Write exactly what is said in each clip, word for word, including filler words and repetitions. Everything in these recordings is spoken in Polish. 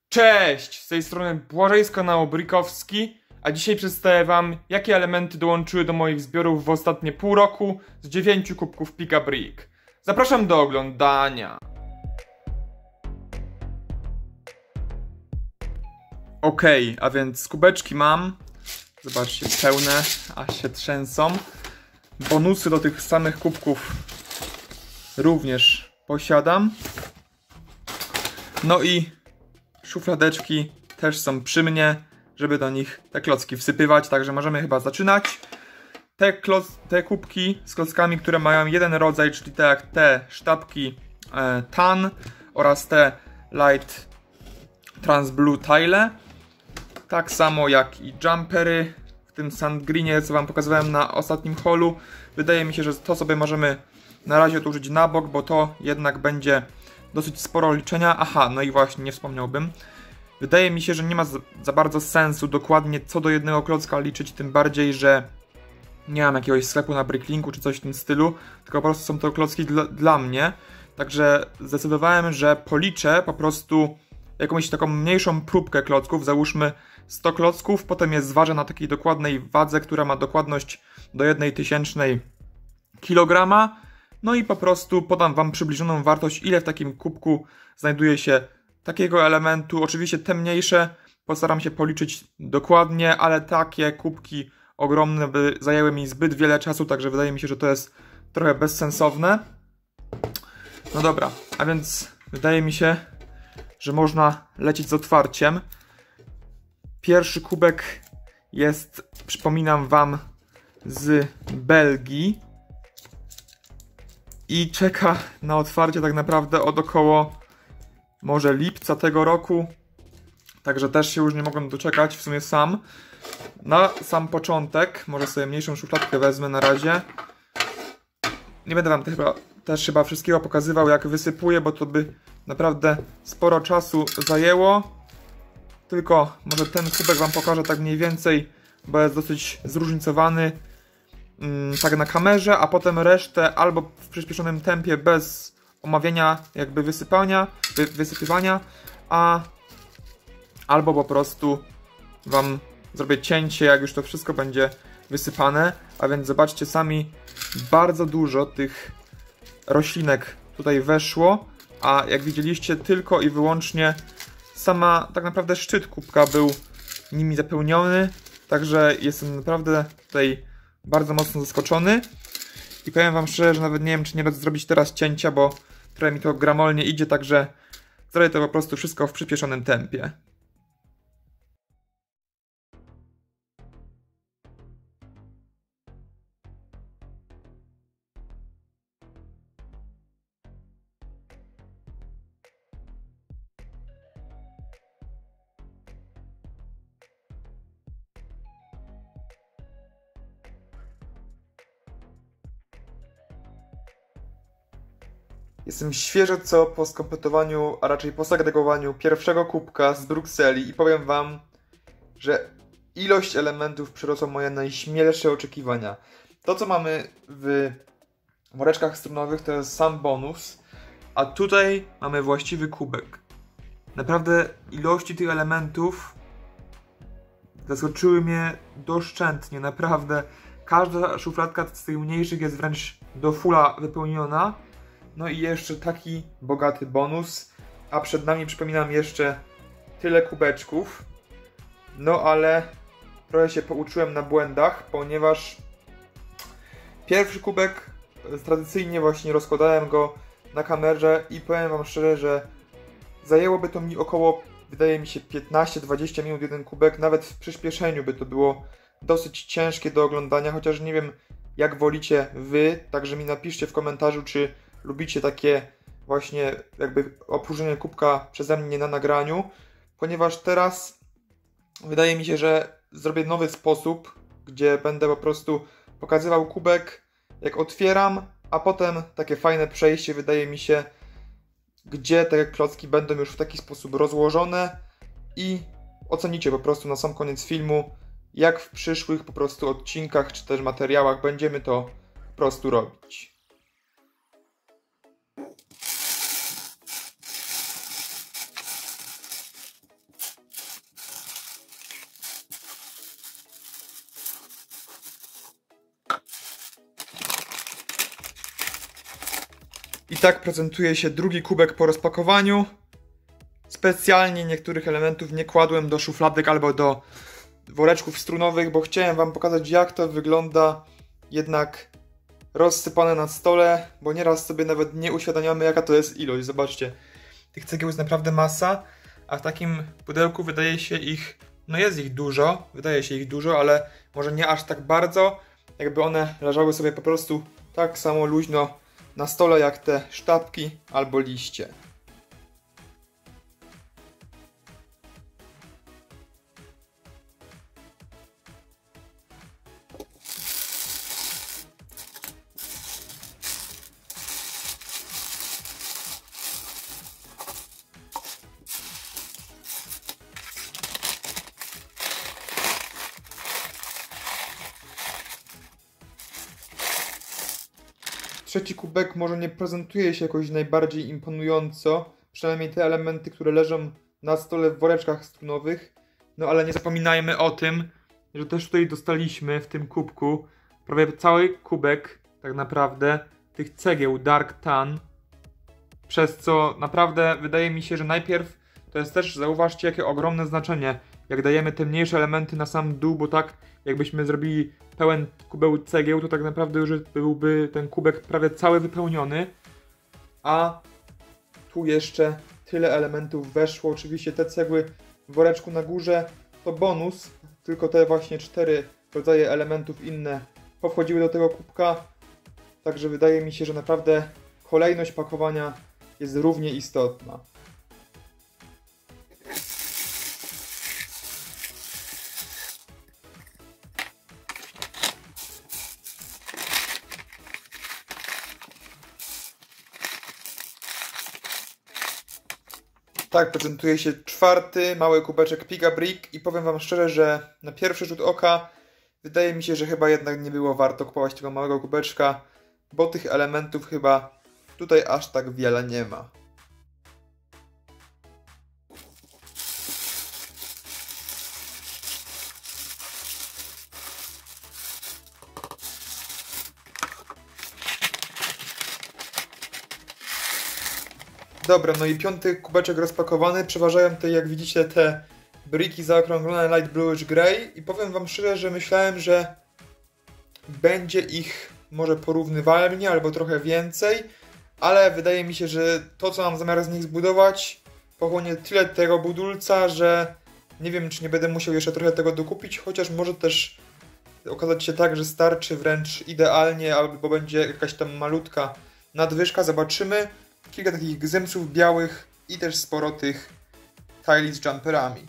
Cześć! Z tej strony Błażej z kanału Brickowski, a dzisiaj przedstawię wam, jakie elementy dołączyły do moich zbiorów w ostatnie pół roku z dziewięciu kubków Pika Brick. Zapraszam do oglądania. Okej, okay, a więc kubeczki mam. Zobaczcie, pełne, aż się trzęsą. Bonusy do tych samych kubków również posiadam. No i szufladeczki też są przy mnie, żeby do nich te klocki wsypywać, także możemy chyba zaczynać. Te, kloc, te kubki z klockami, które mają jeden rodzaj, czyli tak jak te sztabki e, Tan oraz te Light Trans Blue Tile. Tak samo jak i jumpery w tym sand greenie, co wam pokazywałem na ostatnim holu. Wydaje mi się, że to sobie możemy na razie odłożyć na bok, bo to jednak będzie dosyć sporo liczenia. Aha, no i właśnie, nie wspomniałbym. Wydaje mi się, że nie ma za, za bardzo sensu dokładnie co do jednego klocka liczyć, tym bardziej, że nie mam jakiegoś sklepu na Bricklinku czy coś w tym stylu, tylko po prostu są to klocki dla, dla mnie. Także zdecydowałem, że policzę po prostu jakąś taką mniejszą próbkę klocków, załóżmy sto klocków, potem je zważę na takiej dokładnej wadze, która ma dokładność do jednej tysięcznej kilograma. No i po prostu podam wam przybliżoną wartość, ile w takim kubku znajduje się takiego elementu. Oczywiście te mniejsze postaram się policzyć dokładnie, ale takie kubki ogromne by zajęły mi zbyt wiele czasu, także wydaje mi się, że to jest trochę bezsensowne. No dobra, a więc wydaje mi się, że można lecieć z otwarciem. Pierwszy kubek jest, przypominam wam, z Belgii i czeka na otwarcie tak naprawdę od około może lipca tego roku, także też się już nie mogłem doczekać w sumie sam. Na sam początek, może sobie mniejszą szufladkę wezmę na razie. Nie będę wam chyba, też chyba wszystkiego pokazywał, jak wysypuję, bo to by naprawdę sporo czasu zajęło. Tylko może ten kubek wam pokażę tak mniej więcej, bo jest dosyć zróżnicowany mm, tak na kamerze, a potem resztę albo w przyspieszonym tempie bez omawiania jakby wysypania, wy, wysypywania, a albo po prostu wam zrobię cięcie, jak już to wszystko będzie wysypane. A więc zobaczcie sami, bardzo dużo tych roślinek tutaj weszło, a jak widzieliście tylko i wyłącznie sama tak naprawdę szczyt kubka był nimi zapełniony, także jestem naprawdę tutaj bardzo mocno zaskoczony i powiem wam szczerze, że nawet nie wiem, czy nie będę zrobić teraz cięcia, bo trochę mi to gramolnie idzie, także zrobię to po prostu wszystko w przyspieszonym tempie. Jestem świeżo co po skompletowaniu, a raczej po zagregowaniu pierwszego kubka z Brukseli i powiem wam, że ilość elementów przerosła moje najśmielsze oczekiwania. To, co mamy w woreczkach strunowych, to jest sam bonus, a tutaj mamy właściwy kubek. Naprawdę ilości tych elementów zaskoczyły mnie doszczętnie, naprawdę. Każda szufladka z tych mniejszych jest wręcz do fulla wypełniona. No i jeszcze taki bogaty bonus, a przed nami, przypominam, jeszcze tyle kubeczków. No ale trochę się pouczyłem na błędach, ponieważ pierwszy kubek tradycyjnie właśnie rozkładałem go na kamerze i powiem wam szczerze, że zajęłoby to mi około, wydaje mi się, piętnaście dwadzieścia minut jeden kubek, nawet w przyspieszeniu by to było dosyć ciężkie do oglądania, chociaż nie wiem, jak wolicie wy, także mi napiszcie w komentarzu, czy lubicie takie właśnie jakby opróżnienie kubka przeze mnie na nagraniu, ponieważ teraz wydaje mi się, że zrobię nowy sposób, gdzie będę po prostu pokazywał kubek, jak otwieram, a potem takie fajne przejście, wydaje mi się, gdzie te klocki będą już w taki sposób rozłożone i ocenicie po prostu na sam koniec filmu, jak w przyszłych po prostu odcinkach czy też materiałach będziemy to po prostu robić. I tak prezentuje się drugi kubek po rozpakowaniu. Specjalnie niektórych elementów nie kładłem do szufladek albo do woreczków strunowych, bo chciałem wam pokazać, jak to wygląda jednak rozsypane na stole, bo nieraz sobie nawet nie uświadamiamy, jaka to jest ilość. Zobaczcie, tych cegieł jest naprawdę masa, a w takim pudełku wydaje się ich, no jest ich dużo, wydaje się ich dużo, ale może nie aż tak bardzo, jakby one leżały sobie po prostu tak samo luźno na stole, jak te sztabki albo liście. Trzeci kubek może nie prezentuje się jakoś najbardziej imponująco, przynajmniej te elementy, które leżą na stole w woreczkach strunowych. No ale nie zapominajmy o tym, że też tutaj dostaliśmy w tym kubku prawie cały kubek tak naprawdę tych cegieł Dark Tan, przez co naprawdę wydaje mi się, że najpierw to jest też, zauważcie, jakie ogromne znaczenie, jak dajemy te mniejsze elementy na sam dół, bo tak jakbyśmy zrobili pełen kubeł cegieł, to tak naprawdę już byłby ten kubek prawie cały wypełniony, a tu jeszcze tyle elementów weszło. Oczywiście te cegły w woreczku na górze to bonus, tylko te właśnie cztery rodzaje elementów inne powchodziły do tego kubka, także wydaje mi się, że naprawdę kolejność pakowania jest równie istotna. Tak prezentuje się czwarty mały kubeczek Piga Brick i powiem wam szczerze, że na pierwszy rzut oka wydaje mi się, że chyba jednak nie było warto kupować tego małego kubeczka, bo tych elementów chyba tutaj aż tak wiele nie ma. Dobra, no i piąty kubeczek rozpakowany. Przeważają tutaj, jak widzicie, te briki zaokrąglone light bluish grey i powiem wam szczerze, że myślałem, że będzie ich może porównywalnie albo trochę więcej, ale wydaje mi się, że to, co mam zamiar z nich zbudować, pochłonie tyle tego budulca, że nie wiem, czy nie będę musiał jeszcze trochę tego dokupić, chociaż może też okazać się tak, że starczy wręcz idealnie, albo będzie jakaś tam malutka nadwyżka, zobaczymy. Kilka takich gzymsów białych i też sporo tych taili z jumperami.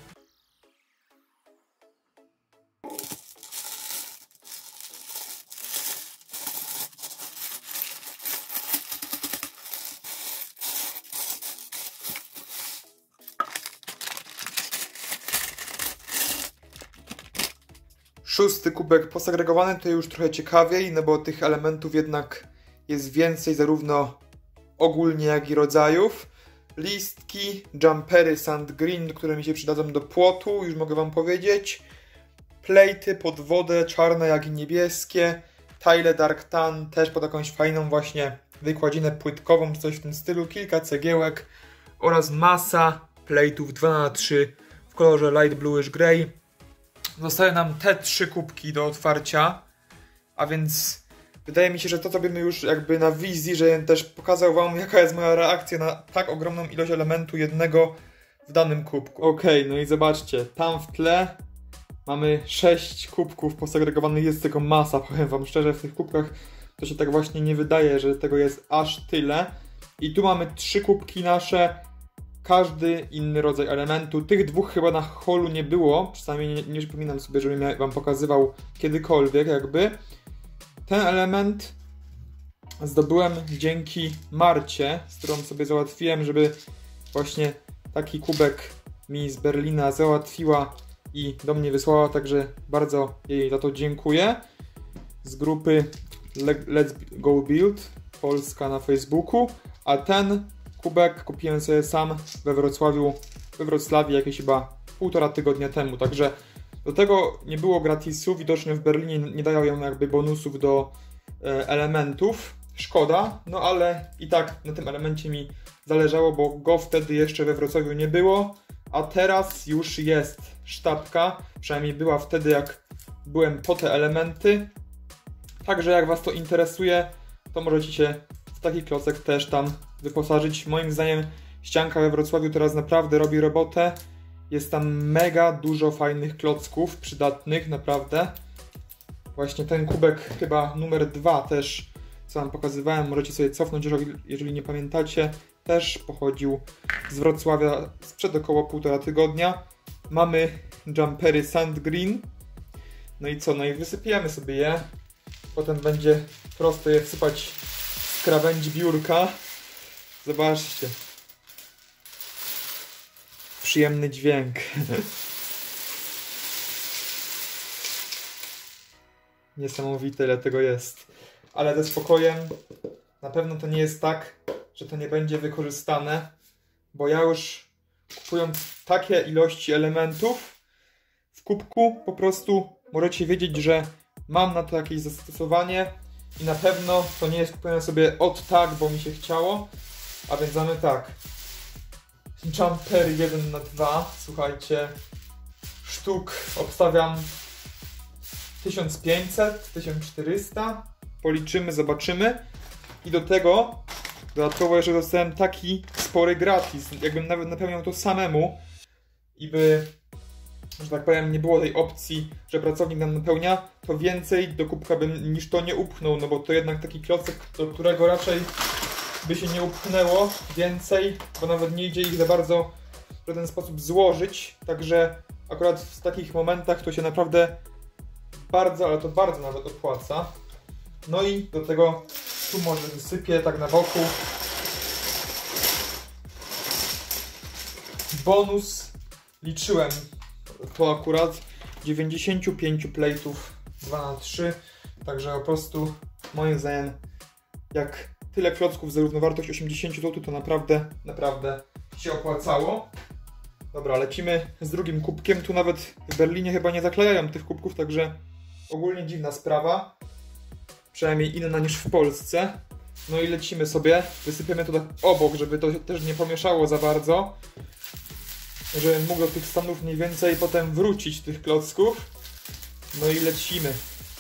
Szósty kubek posegregowany to już trochę ciekawiej, no bo tych elementów jednak jest więcej, zarówno ogólnie jak i rodzajów. Listki, jumpery sand green, które mi się przydadzą do płotu, już mogę wam powiedzieć. Plejty pod wodę, czarne jak i niebieskie. Tile dark tan, też pod jakąś fajną właśnie wykładzinę płytkową, czy coś w tym stylu. Kilka cegiełek oraz masa plejtów dwa na trzy w kolorze light bluish grey. Zostają nam te trzy kubki do otwarcia, a więc wydaje mi się, że to zrobimy już jakby na wizji, że też pokazał wam, jaka jest moja reakcja na tak ogromną ilość elementu jednego w danym kubku. Ok, no i zobaczcie, tam w tle mamy sześć kubków posegregowanych, jest tego masa, powiem wam szczerze, w tych kubkach to się tak właśnie nie wydaje, że tego jest aż tyle. I tu mamy trzy kubki nasze, każdy inny rodzaj elementu. Tych dwóch chyba na holu nie było, przynajmniej nie, nie przypominam sobie, żebym wam pokazywał kiedykolwiek jakby. Ten element zdobyłem dzięki Marcie, z którą sobie załatwiłem, żeby właśnie taki kubek mi z Berlina załatwiła i do mnie wysłała, także bardzo jej za to dziękuję. Z grupy Let's Go Build Polska na Facebooku, a ten kubek kupiłem sobie sam we Wrocławiu, we Wrocławiu jakieś chyba półtora tygodnia temu, także do tego nie było gratisu, widocznie w Berlinie nie dają jakby bonusów do e, elementów, szkoda, no ale i tak na tym elemencie mi zależało, bo go wtedy jeszcze we Wrocławiu nie było, a teraz już jest sztabka, przynajmniej była wtedy, jak byłem po te elementy. Także jak Was to interesuje, to możecie się w taki klocek też tam wyposażyć. Moim zdaniem ścianka we Wrocławiu teraz naprawdę robi robotę. Jest tam mega dużo fajnych klocków przydatnych, naprawdę. Właśnie ten kubek chyba numer dwa też, co Wam pokazywałem, możecie sobie cofnąć, jeżeli, jeżeli nie pamiętacie. Też pochodził z Wrocławia sprzed około półtora tygodnia. Mamy jumpery Sand Green. No i co? No i wysypiemy sobie je. Potem będzie prosto je wsypać z krawędzi biurka. Zobaczcie. Przyjemny dźwięk. Niesamowite, ile tego jest. Ale ze spokojem, na pewno to nie jest tak, że to nie będzie wykorzystane, bo ja już kupując takie ilości elementów w kubku, po prostu możecie wiedzieć, że mam na to jakieś zastosowanie i na pewno to nie jest kupione sobie od tak, bo mi się chciało. A więc mamy tak. Jumper jeden na dwa, słuchajcie, sztuk obstawiam tysiąc pięćset, tysiąc czterysta, policzymy, zobaczymy. I do tego dodatkowo jeszcze dostałem taki spory gratis, jakbym nawet napełniał to samemu i by, że tak powiem, nie było tej opcji, że pracownik nam napełnia, to więcej do kubka bym niż to nie upchnął, no bo to jednak taki klocek, do którego raczej by się nie upchnęło więcej, bo nawet nie idzie ich za bardzo w żaden sposób złożyć, także akurat w takich momentach to się naprawdę bardzo, ale to bardzo nawet opłaca. No i do tego tu może wysypię tak na boku. Bonus liczyłem to akurat dziewięćdziesiąt pięć plate'ów dwa na trzy, także po prostu moim zdaniem jak tyle klocków za równowartość osiemdziesiąt złotych to naprawdę, naprawdę się opłacało. Dobra, lecimy z drugim kubkiem. Tu nawet w Berlinie chyba nie zaklejają tych kubków, także ogólnie dziwna sprawa. Przynajmniej inna niż w Polsce. No i lecimy sobie. Wysypiemy to tak obok, żeby to też nie pomieszało za bardzo. Żebym mógł do tych stanów mniej więcej potem wrócić tych klocków. No i lecimy.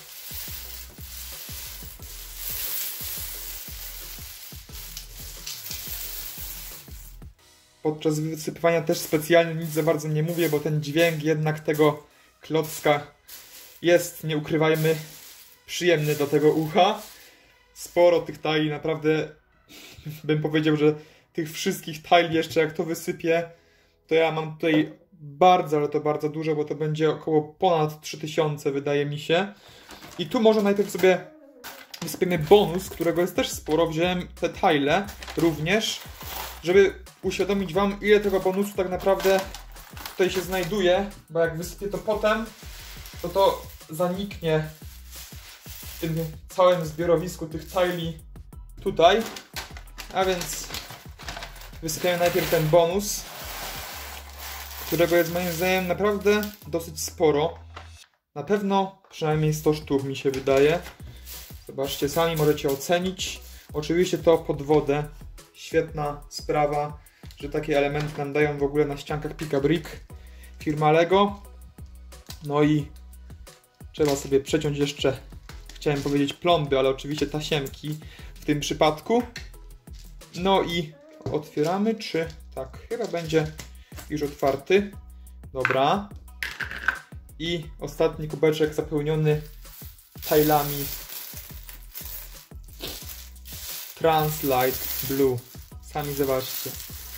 Podczas wysypywania też specjalnie nic za bardzo nie mówię, bo ten dźwięk jednak tego klocka jest, nie ukrywajmy, przyjemny do tego ucha. Sporo tych tali, naprawdę bym powiedział, że tych wszystkich tali jeszcze jak to wysypię, to ja mam tutaj bardzo, ale to bardzo dużo, bo to będzie około ponad trzy tysiące, wydaje mi się. I tu może najpierw sobie wysypiemy bonus, którego jest też sporo. Wziąłem te tile również, żeby uświadomić Wam, ile tego bonusu tak naprawdę tutaj się znajduje, bo jak wysypię to potem, to to zaniknie w tym całym zbiorowisku tych tili tutaj. A więc wysypiamy najpierw ten bonus, którego jest moim zdaniem naprawdę dosyć sporo. Na pewno przynajmniej sto sztuk mi się wydaje. Zobaczcie, sami możecie ocenić. Oczywiście to pod wodę. Świetna sprawa, że takie elementy nam dają w ogóle na ściankach Pick-a-Brick firma Lego. No i trzeba sobie przeciąć jeszcze, chciałem powiedzieć plomby, ale oczywiście tasiemki w tym przypadku. No i otwieramy, czy tak, chyba będzie już otwarty. Dobra. I ostatni kubeczek zapełniony tilami Translight Blue. Sami zobaczcie.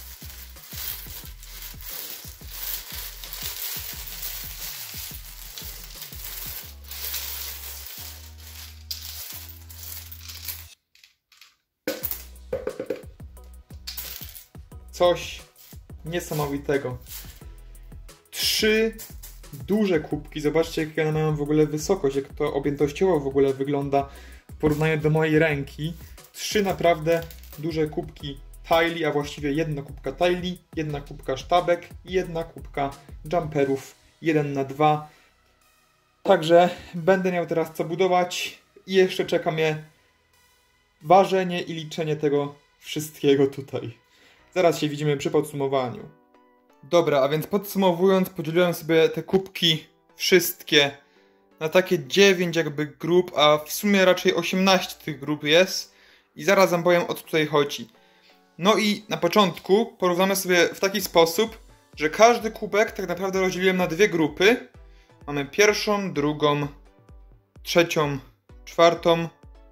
Coś niesamowitego. Trzy duże kubki. Zobaczcie, jak one mają w ogóle wysokość, jak to objętościowo w ogóle wygląda w porównaniu do mojej ręki. Trzy naprawdę duże kubki tili, a właściwie jedna kubka tili, jedna kubka sztabek i jedna kubka jumperów jeden na dwa. Także będę miał teraz co budować i jeszcze czeka mnie ważenie i liczenie tego wszystkiego tutaj. Zaraz się widzimy przy podsumowaniu. Dobra, a więc podsumowując, podzieliłem sobie te kubki wszystkie na takie dziewięć jakby grup, a w sumie raczej osiemnaście tych grup jest. I zaraz wam powiem, o co tutaj chodzi. No i na początku porównamy sobie w taki sposób, że każdy kubek tak naprawdę rozdzieliłem na dwie grupy. Mamy pierwszą, drugą, trzecią, czwartą,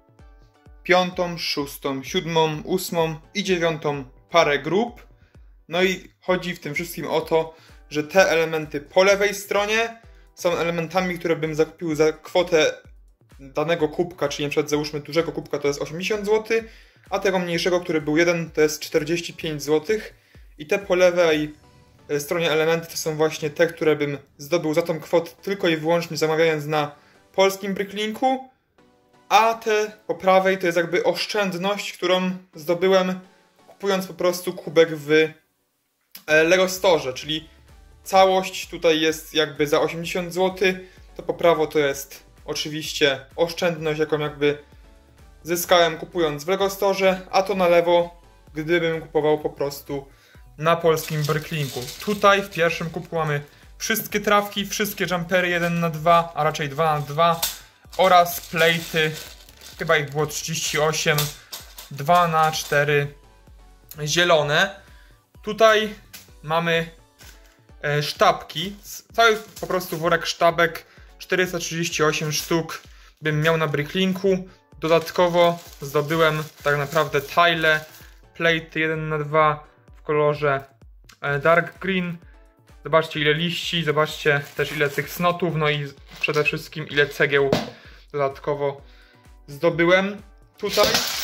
piątą, szóstą, siódmą, ósmą i dziewiątą parę grup. No i chodzi w tym wszystkim o to, że te elementy po lewej stronie są elementami, które bym zakupił za kwotę danego kubka, czyli na przykład załóżmy dużego kubka to jest osiemdziesiąt złotych, a tego mniejszego, który był jeden, to jest czterdzieści pięć złotych. I te po lewej stronie elementy to są właśnie te, które bym zdobył za tą kwotę tylko i wyłącznie zamawiając na polskim Bricklinku, a te po prawej to jest jakby oszczędność, którą zdobyłem kupując po prostu kubek w Lego Store, czyli całość tutaj jest jakby za osiemdziesiąt złotych, to po prawo to jest oczywiście oszczędność, jaką jakby zyskałem kupując w Lego Store, a to na lewo, gdybym kupował po prostu na polskim Bricklinku. Tutaj w pierwszym kubku mamy wszystkie trawki, wszystkie jumpery jeden na dwa, a raczej dwa na dwa oraz plejty, chyba ich było trzydzieści osiem, dwa na cztery zielone. Tutaj mamy e, sztabki, cały po prostu worek sztabek, czterysta trzydzieści osiem sztuk bym miał na Bricklinku. Dodatkowo zdobyłem tak naprawdę tile, plate jeden na dwa w kolorze e, dark green. Zobaczcie ile liści, zobaczcie też ile tych snotów, no i przede wszystkim ile cegieł dodatkowo zdobyłem. Tutaj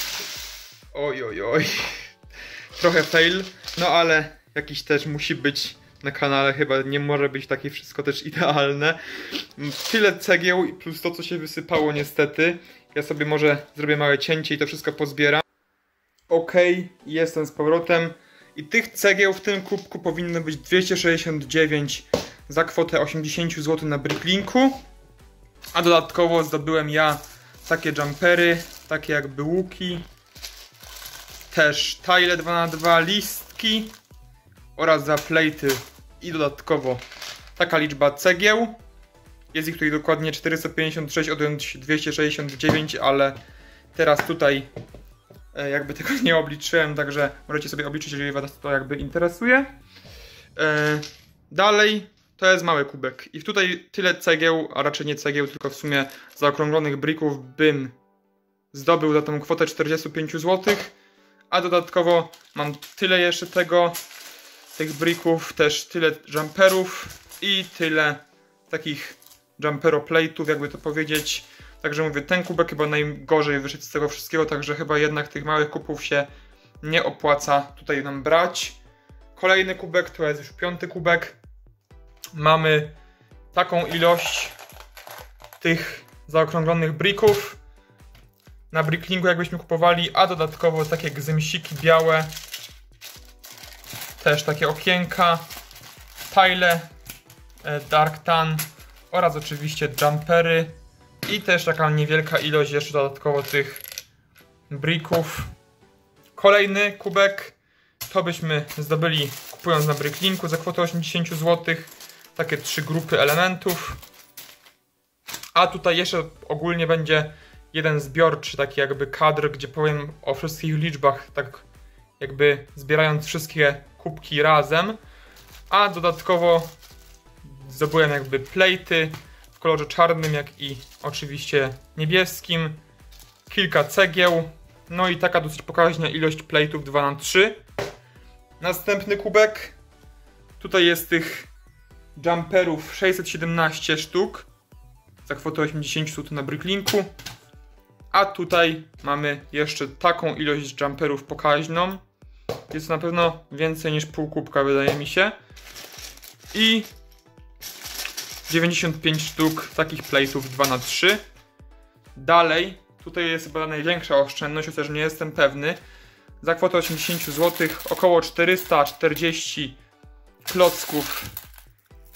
oj oj oj trochę fail, no ale jakiś też musi być na kanale, chyba nie może być takie wszystko też idealne. Tyle cegieł plus to, co się wysypało niestety. Ja sobie może zrobię małe cięcie i to wszystko pozbieram. Ok, jestem z powrotem. I tych cegieł w tym kubku powinno być dwieście sześćdziesiąt dziewięć za kwotę osiemdziesiąt złotych na Bricklinku. A dodatkowo zdobyłem ja takie jumpery, takie jakby łuki. Też tile dwa na dwa, listki oraz za plejty i dodatkowo taka liczba cegieł. Jest ich tutaj dokładnie czterysta pięćdziesiąt sześć odjąć dwieście sześćdziesiąt dziewięć, ale teraz tutaj e, jakby tego nie obliczyłem, także możecie sobie obliczyć, jeżeli was to jakby interesuje. E, dalej to jest mały kubek i tutaj tyle cegieł, a raczej nie cegieł, tylko w sumie zaokrąglonych brików bym zdobył za tą kwotę czterdzieści pięć złotych, a dodatkowo mam tyle jeszcze tego, tych brików, też tyle jumperów i tyle takich jumpero plate'ów, jakby to powiedzieć. Także mówię, ten kubek chyba najgorzej wyszedł z tego wszystkiego, także chyba jednak tych małych kupów się nie opłaca tutaj nam brać. Kolejny kubek, to jest już piąty kubek. Mamy taką ilość tych zaokrąglonych brików na Bricklinku, jakbyśmy kupowali, a dodatkowo takie gzymsiki białe, też takie okienka, tile, dark tan oraz oczywiście jumpery i też taka niewielka ilość jeszcze dodatkowo tych brików. Kolejny kubek to byśmy zdobyli kupując na Bricklinku za kwotę osiemdziesiąt złotych. Takie trzy grupy elementów. A tutaj jeszcze ogólnie będzie jeden zbiorczy taki jakby kadr, gdzie powiem o wszystkich liczbach, tak jakby zbierając wszystkie kubki razem. A dodatkowo zdobyłem jakby plejty w kolorze czarnym, jak i oczywiście niebieskim. Kilka cegieł. No i taka dosyć pokaźna ilość plejtów dwa na trzy. Następny kubek. Tutaj jest tych jumperów sześćset siedemnaście sztuk za kwotę osiemdziesiąt złotych na Bricklinku. A tutaj mamy jeszcze taką ilość jumperów pokaźną. Jest to na pewno więcej niż pół kubka, wydaje mi się. I dziewięćdziesiąt pięć sztuk takich plate'ów dwa na trzy. Dalej, tutaj jest chyba największa oszczędność, chociaż nie jestem pewny. Za kwotę osiemdziesiąt złotych około czterysta czterdzieści klocków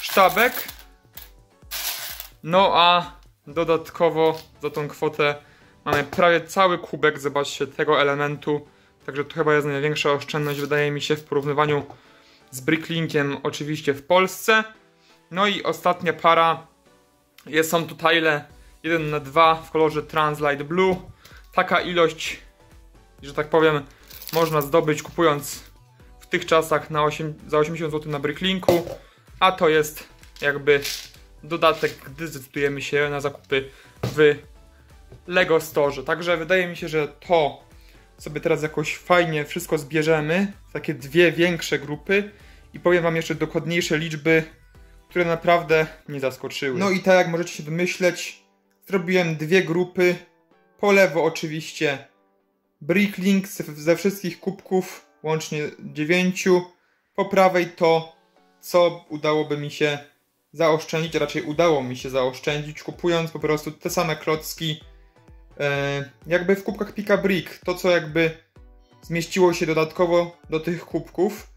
sztabek. No a dodatkowo za tą kwotę Mamy prawie cały kubek, zobaczcie, tego elementu. Także to chyba jest największa oszczędność, wydaje mi się, w porównywaniu z Bricklinkiem oczywiście w Polsce. No i ostatnia para, jest, są to tile jeden na dwa w kolorze Translight Blue. Taka ilość, że tak powiem, można zdobyć kupując w tych czasach na osiem, za osiemdziesiąt złotych na Bricklinku. A to jest jakby dodatek, gdy zdecydujemy się na zakupy w Lego Store. Także wydaje mi się, że to sobie teraz jakoś fajnie wszystko zbierzemy w takie dwie większe grupy i powiem wam jeszcze dokładniejsze liczby, które naprawdę mnie zaskoczyły. No i tak jak możecie się domyśleć, zrobiłem dwie grupy. Po lewo oczywiście Bricklink ze wszystkich kubków, łącznie dziewięciu. Po prawej to, co udałoby mi się zaoszczędzić, raczej udało mi się zaoszczędzić, kupując po prostu te same klocki e, jakby w kubkach Pika Brick. To, co jakby zmieściło się dodatkowo do tych kubków.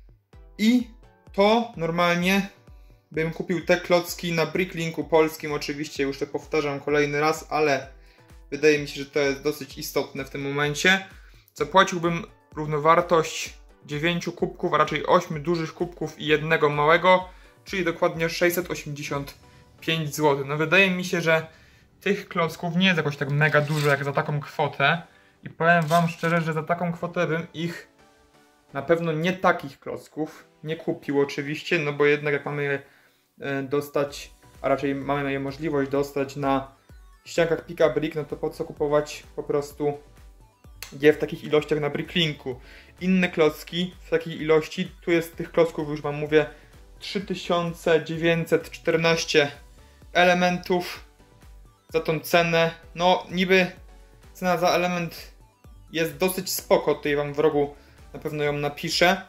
I to normalnie bym kupił te klocki na Bricklinku polskim, oczywiście już to powtarzam kolejny raz, ale wydaje mi się, że to jest dosyć istotne w tym momencie. Zapłaciłbym równowartość dziewięciu kubków, a raczej ośmiu dużych kubków i jednego małego, czyli dokładnie sześćset osiemdziesiąt pięć złotych. No wydaje mi się, że tych klocków nie jest jakoś tak mega dużo jak za taką kwotę i powiem wam szczerze, że za taką kwotę bym ich na pewno nie takich klocków nie kupił oczywiście, no bo jednak jak mamy je dostać, a raczej mamy je możliwość dostać na ściankach Pika Brick, no to po co kupować po prostu je w takich ilościach na Bricklinku. Inne klocki w takiej ilości, tu jest tych klocków, już wam mówię, trzy tysiące dziewięćset czternaście elementów za tą cenę. No niby cena za element jest dosyć spoko, tutaj wam w rogu na pewno ją napiszę.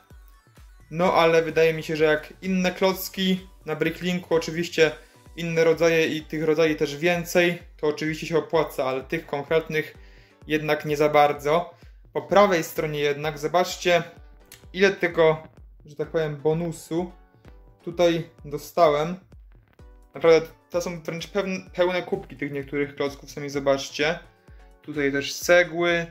No ale wydaje mi się, że jak inne klocki na Bricklinku, oczywiście inne rodzaje i tych rodzajów też więcej, to oczywiście się opłaca, ale tych konkretnych jednak nie za bardzo. Po prawej stronie jednak zobaczcie, ile tego, że tak powiem, bonusu tutaj dostałem. Naprawdę to są wręcz pełne, pełne kubki tych niektórych klocków, sami zobaczcie. Tutaj też cegły,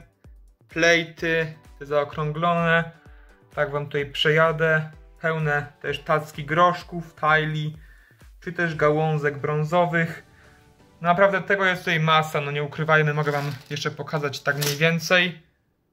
plejty, te zaokrąglone. Tak wam tutaj przejadę. Pełne też tacki groszków, tili, czy też gałązek brązowych. Naprawdę tego jest tutaj masa, no nie ukrywajmy, mogę wam jeszcze pokazać tak mniej więcej.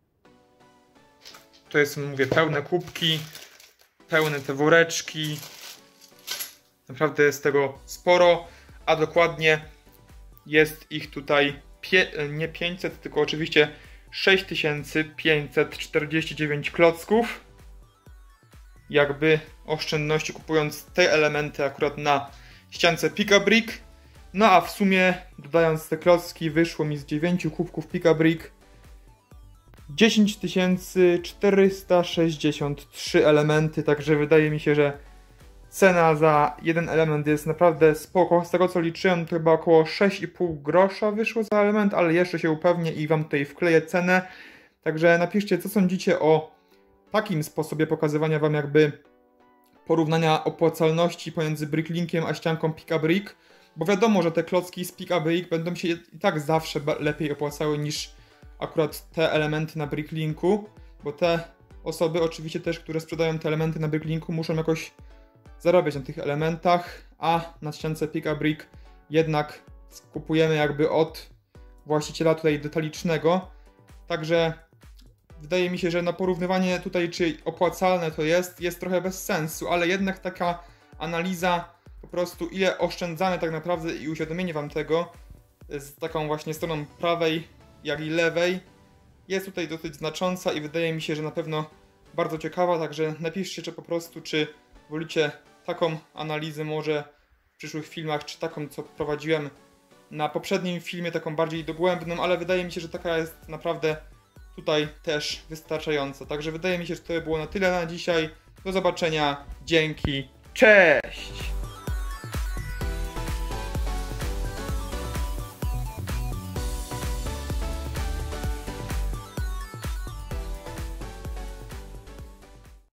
To jest, mówię, pełne kubki, pełne te woreczki. Naprawdę jest tego sporo, a dokładnie jest ich tutaj nie pięćset, tylko oczywiście sześć tysięcy pięćset czterdzieści dziewięć klocków. Jakby oszczędności kupując te elementy akurat na ściance Pika Brick. No a w sumie dodając te klocki wyszło mi z dziewięciu kubków Pika Brick dziesięć tysięcy czterysta sześćdziesiąt trzy elementy, także wydaje mi się, że cena za jeden element jest naprawdę spoko. Z tego co liczyłem, to chyba około sześć i pół grosza wyszło za element, ale jeszcze się upewnię i wam tutaj wkleję cenę. Także napiszcie, co sądzicie o takim sposobie pokazywania wam jakby porównania opłacalności pomiędzy Bricklinkiem a ścianką Pika Brick. Bo wiadomo, że te klocki z Pika Brick będą się i tak zawsze lepiej opłacały niż akurat te elementy na Bricklinku. Bo te osoby oczywiście też, które sprzedają te elementy na Bricklinku, muszą jakoś zarabiać na tych elementach, a na ściance Pika Brick jednak kupujemy jakby od właściciela tutaj detalicznego. Także wydaje mi się, że na porównywanie tutaj, czy opłacalne to jest, jest trochę bez sensu, ale jednak taka analiza po prostu, ile oszczędzamy tak naprawdę i uświadomienie wam tego z taką właśnie stroną prawej, jak i lewej jest tutaj dosyć znacząca i wydaje mi się, że na pewno bardzo ciekawa, także napiszcie, czy po prostu, czy wolicie taką analizę może w przyszłych filmach, czy taką, co prowadziłem na poprzednim filmie, taką bardziej dogłębną, ale wydaje mi się, że taka jest naprawdę tutaj też wystarczająca. Także wydaje mi się, że to by było na tyle na dzisiaj. Do zobaczenia. Dzięki. Cześć!